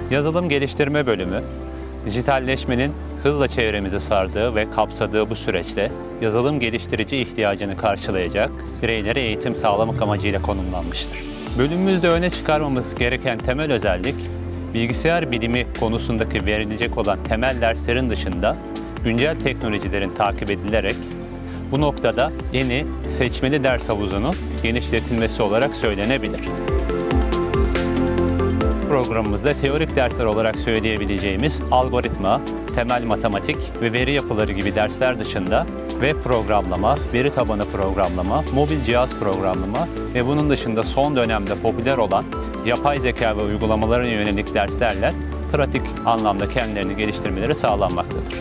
Yazılım Geliştirme Bölümü, dijitalleşmenin hızla çevremizi sardığı ve kapsadığı bu süreçte yazılım geliştirici ihtiyacını karşılayacak bireylere eğitim sağlamak amacıyla konumlanmıştır. Bölümümüzde öne çıkarmamız gereken temel özellik, bilgisayar bilimi konusundaki verilecek olan temel derslerin dışında güncel teknolojilerin takip edilerek bu noktada yeni seçmeli ders havuzunun genişletilmesi olarak söylenebilir. Programımızda teorik dersler olarak söyleyebileceğimiz algoritma, temel matematik ve veri yapıları gibi dersler dışında web programlama, veri tabanı programlama, mobil cihaz programlama ve bunun dışında son dönemde popüler olan yapay zeka ve uygulamalara yönelik derslerle pratik anlamda kendilerini geliştirmeleri sağlanmaktadır.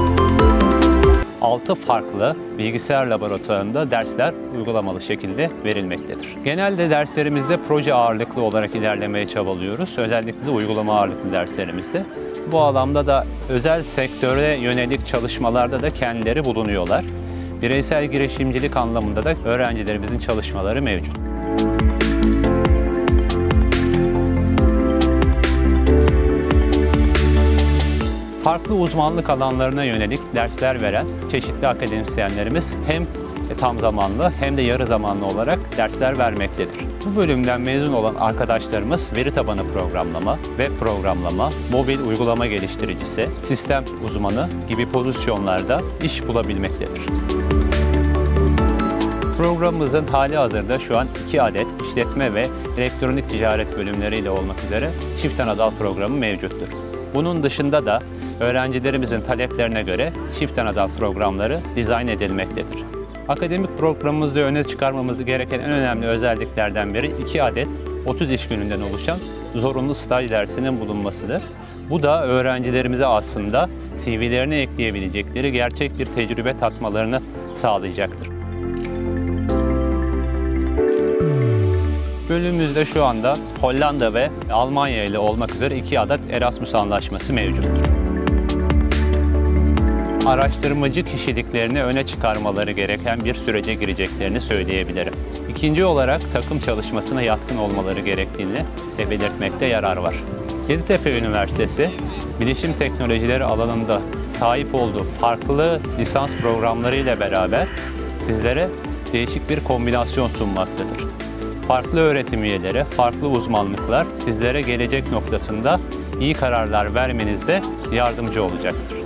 6 farklı bilgisayar laboratuvarında dersler uygulamalı şekilde verilmektedir. Genelde derslerimizde proje ağırlıklı olarak ilerlemeye çabalıyoruz. Özellikle de uygulama ağırlıklı derslerimizde. Bu alanda da özel sektöre yönelik çalışmalarda da kendileri bulunuyorlar. Bireysel girişimcilik anlamında da öğrencilerimizin çalışmaları mevcut. Farklı uzmanlık alanlarına yönelik dersler veren çeşitli akademisyenlerimiz hem tam zamanlı hem de yarı zamanlı olarak dersler vermektedir. Bu bölümden mezun olan arkadaşlarımız veri tabanı programlama, web programlama, mobil uygulama geliştiricisi, sistem uzmanı gibi pozisyonlarda iş bulabilmektedir. Programımızın halihazırda şu an 2 adet işletme ve elektronik ticaret bölümleriyle olmak üzere çift anadal programı mevcuttur. Bunun dışında da öğrencilerimizin taleplerine göre çift anadal programları dizayn edilmektedir. Akademik programımızda öne çıkarmamız gereken en önemli özelliklerden biri 2 adet 30 iş gününden oluşan zorunlu staj dersinin bulunmasıdır. Bu da öğrencilerimize aslında CV'lerine ekleyebilecekleri gerçek bir tecrübe tatmalarını sağlayacaktır. Bölümümüzde şu anda Hollanda ve Almanya ile olmak üzere 2 adet Erasmus anlaşması mevcuttur. Araştırmacı kişiliklerini öne çıkarmaları gereken bir sürece gireceklerini söyleyebilirim. İkinci olarak takım çalışmasına yatkın olmaları gerektiğini de belirtmekte yarar var. Yeditepe Üniversitesi, bilişim teknolojileri alanında sahip olduğu farklı lisans programları ile beraber sizlere değişik bir kombinasyon sunmaktadır. Farklı öğretim üyeleri, farklı uzmanlıklar sizlere gelecek noktasında iyi kararlar vermenizde yardımcı olacaktır.